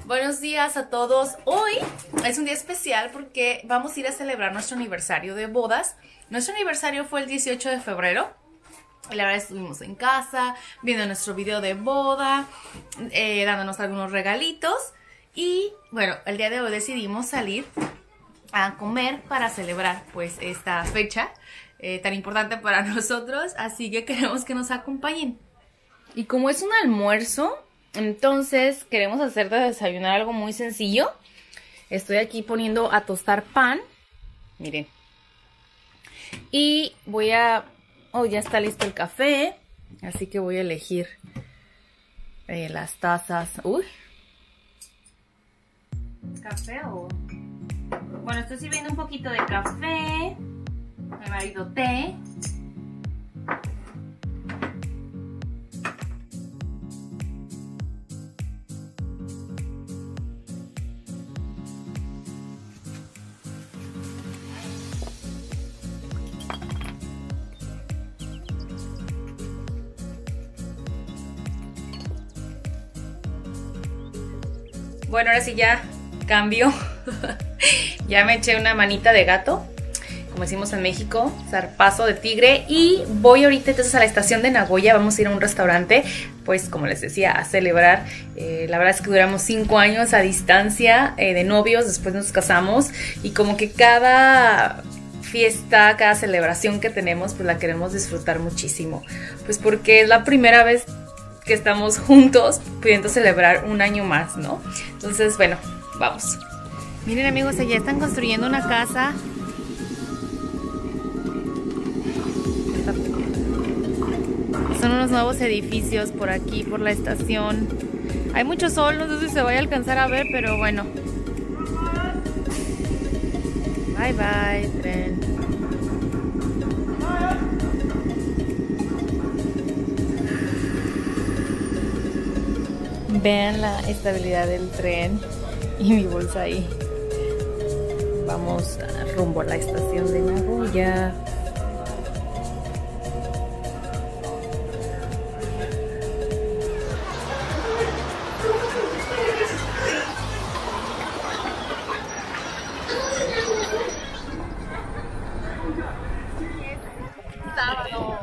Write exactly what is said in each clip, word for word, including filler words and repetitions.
Buenos días a todos. Hoy es un día especial porque vamos a ir a celebrar nuestro aniversario de bodas. Nuestro aniversario fue el dieciocho de febrero. Y la verdad estuvimos en casa, viendo nuestro video de boda, eh, dándonos algunos regalitos. Y bueno, el día de hoy decidimos salir a comer para celebrar pues esta fecha eh, tan importante para nosotros. Así que queremos que nos acompañen. Y como es un almuerzo, entonces queremos hacer de desayunar algo muy sencillo. Estoy aquí poniendo a tostar pan. Miren. Y voy a... Oh, ya está listo el café. Así que voy a elegir eh, las tazas. Uy. ¿Café o...? Bueno, estoy sirviendo un poquito de café. Mi marido té. Bueno, ahora sí ya cambio. Ya me eché una manita de gato, como decimos en México, zarpazo de tigre. Y voy ahorita entonces a la estación de Nagoya. Vamos a ir a un restaurante, pues como les decía, a celebrar. Eh, la verdad es que duramos cinco años a distancia eh, de novios, después nos casamos. Y como que cada fiesta, cada celebración que tenemos, pues la queremos disfrutar muchísimo. Pues porque es la primera vez que estamos juntos pudiendo celebrar un año más, ¿no? Entonces, bueno, vamos. Miren, amigos, allá están construyendo una casa. Son unos nuevos edificios por aquí, por la estación. Hay mucho sol, no sé si se vaya a alcanzar a ver, pero bueno. Bye, bye, tren. Vean la estabilidad del tren y mi bolsa ahí. Vamos rumbo a la estación de Nagoya. Es sábado.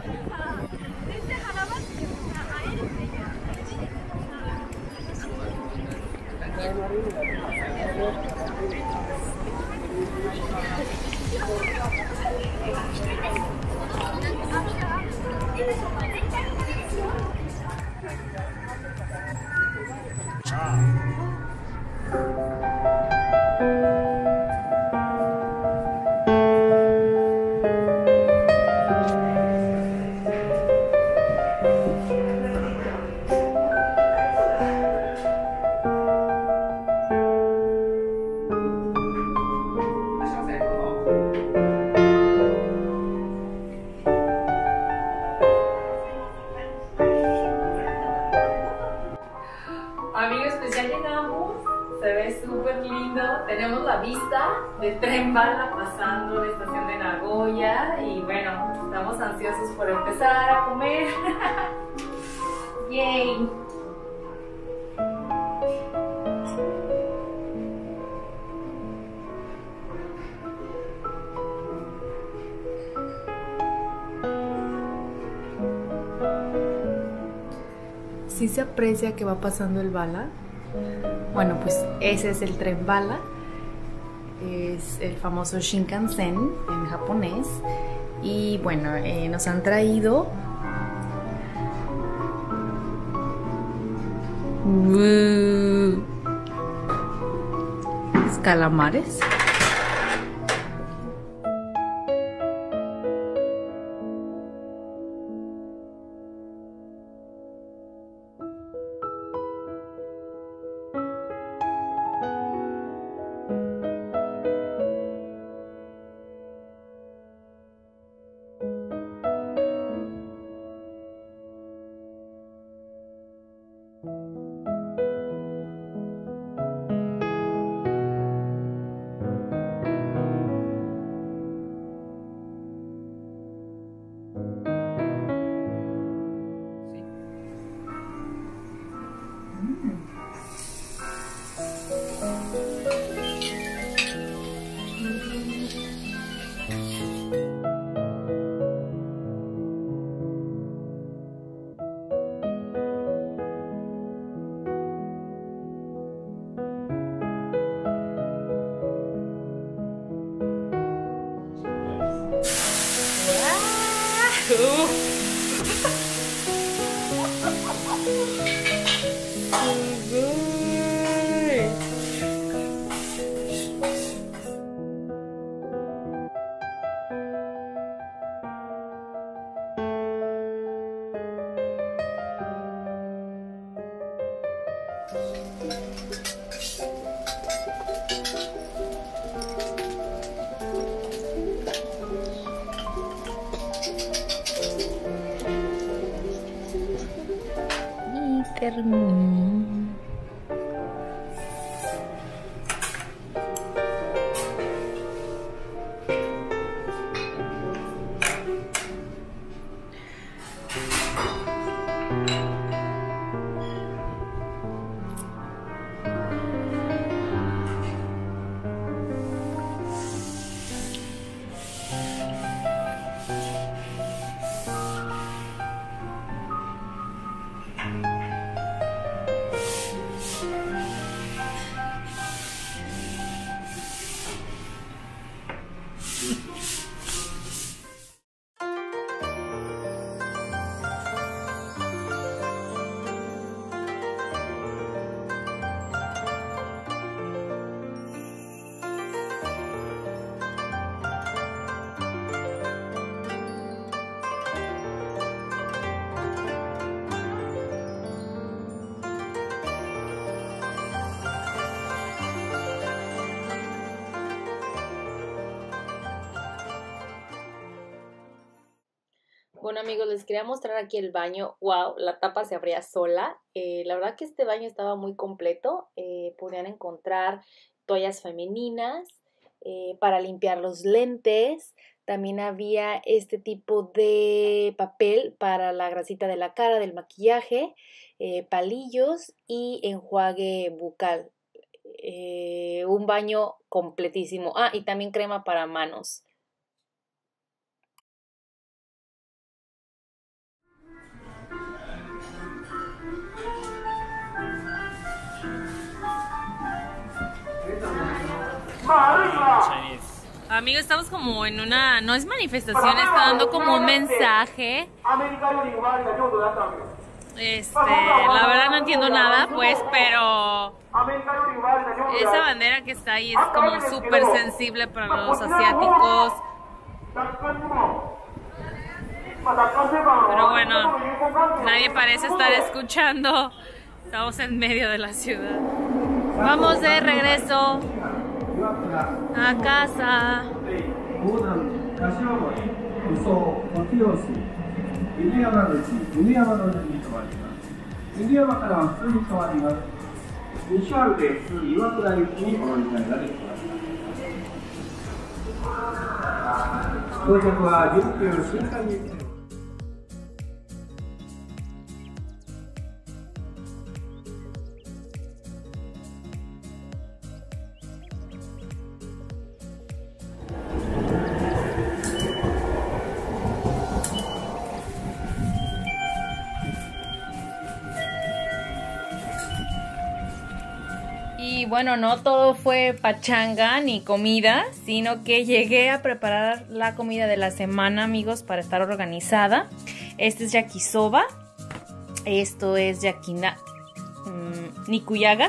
Amigos, pues ya llegamos, se ve súper lindo, tenemos la vista del tren bala pasando la estación de Nagoya y bueno, estamos ansiosos por empezar a comer. ¡Yay! Sí se aprecia que va pasando el bala. Bueno, pues ese es el tren bala. Es el famoso Shinkansen en japonés. Y bueno, eh, nos han traído uh, calamares. terminó. Bueno amigos, les quería mostrar aquí el baño. Wow, la tapa se abría sola. Eh, la verdad que este baño estaba muy completo. Eh, podían encontrar toallas femeninas eh, para limpiar los lentes. También había este tipo de papel para la grasita de la cara, del maquillaje, eh, palillos y enjuague bucal. Eh, un baño completísimo. Ah, y también crema para manos. Amigos, estamos como en una, no es manifestación, está dando como un mensaje. Este, la verdad no entiendo nada, pues, pero esa bandera que está ahí es como súper sensible para los asiáticos. Pero bueno, nadie parece estar escuchando. Estamos en medio de la ciudad. Vamos de regreso a casa. Y bueno, no todo fue pachanga ni comida, sino que llegué a preparar la comida de la semana, amigos, para estar organizada. Este es yakisoba, esto es yakina, mmm, nikuyaga,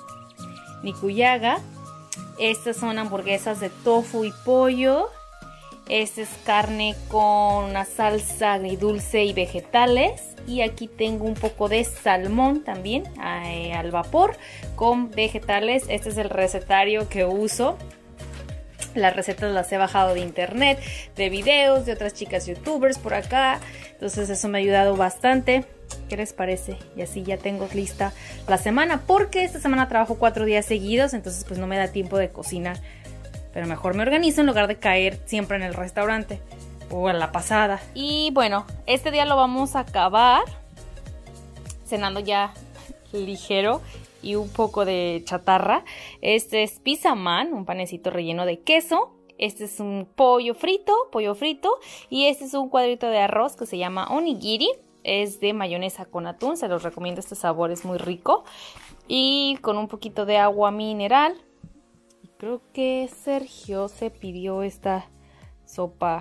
nikuyaga. Estas son hamburguesas de tofu y pollo. Este es carne con una salsa agridulce y vegetales. Y aquí tengo un poco de salmón también eh, al vapor con vegetales. Este es el recetario que uso. Las recetas las he bajado de internet, de videos, de otras chicas youtubers por acá. Entonces eso me ha ayudado bastante. ¿Qué les parece? Y así ya tengo lista la semana. Porque esta semana trabajo cuatro días seguidos. Entonces pues no me da tiempo de cocinar. Pero mejor me organizo en lugar de caer siempre en el restaurante. O en la pasada. Y bueno, este día lo vamos a acabar cenando ya ligero y un poco de chatarra. Este es pizza man, un panecito relleno de queso. Este es un pollo frito, pollo frito. Y este es un cuadrito de arroz que se llama onigiri. Es de mayonesa con atún, se los recomiendo, este sabor es muy rico. Y con un poquito de agua mineral. Y creo que Sergio se pidió esta sopa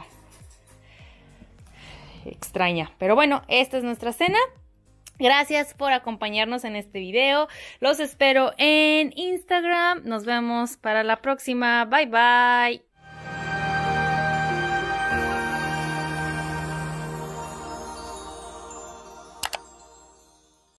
extraña. Pero bueno, esta es nuestra cena. Gracias por acompañarnos en este video. Los espero en Instagram. Nos vemos para la próxima. Bye bye.